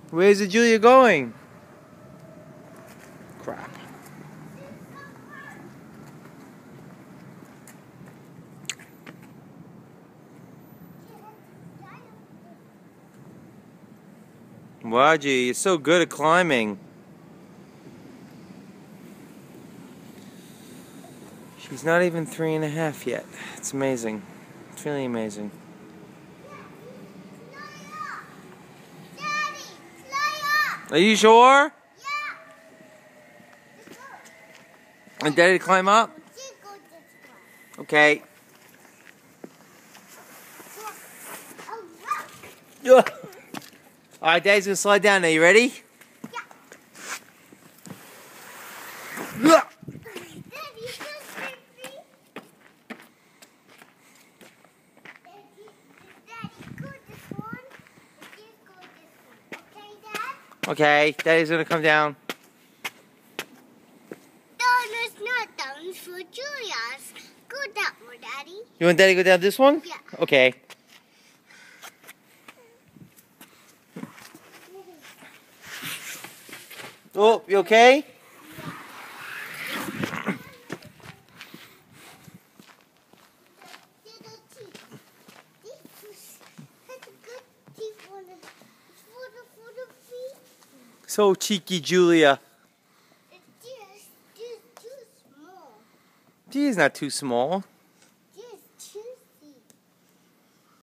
Where's the Julia going? Crap. Wow, G, you're so good at climbing. She's not even 3.5 yet. It's amazing. It's really amazing. Are you sure? Yeah. And Daddy climb up? Okay. Alright, Daddy's gonna slide down. Are you ready? Yeah. Okay, Daddy's gonna come down. No, it's not down. It's for Julia's. Go that one, Daddy. You want Daddy to go down this one? Yeah. Okay. Oh, you okay? So cheeky, Julia. It's too small. She is not too small.